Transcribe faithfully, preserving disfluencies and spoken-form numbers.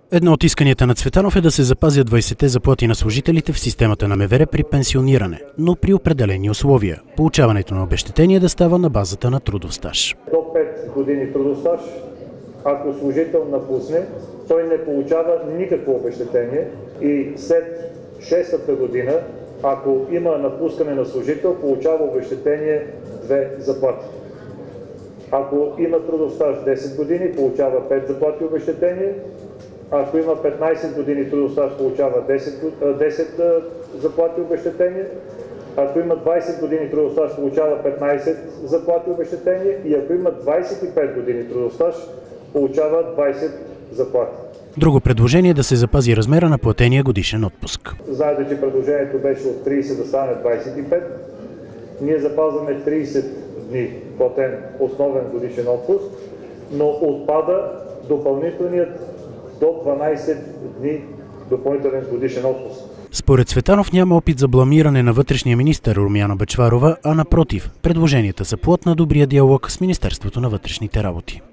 Едно от исканията на Цветанов е да се запазят двайсетте заплати на служителите в системата на МВР при пенсиониране, но при определени условия. Получаването на обезщетение да става на базата на трудов стаж. До пет години трудов стаж, ако служител напусне, той не получава никакво обезщетение и след шестата година, ако има напускане на служител, получава обезщетение две заплати. Ако има трудов стаж десет години, получава пет заплати обезщетение. Ако има петнайсет години трудов стаж, получава десет, десет заплати обезщетение. Ако има двайсет години трудов стаж, получава петнайсет заплати обезщетение. И ако има двайсет и пет години трудов стаж, получава двайсет заплати. Друго предложение е да се запази размера на платения годишен отпуск. Знаете, че предложението беше от трийсет да стане двайсет и пет. Ние запазваме трийсет дни платен основен годишен отпуск, но отпада допълнителният до дванайсет дни допълнителен годишен отпуск. Според Цветанов няма опит за бламиране на вътрешния министър Румяна Бъчварова, а напротив, предложенията са плод на добрия диалог с Министерството на вътрешните работи.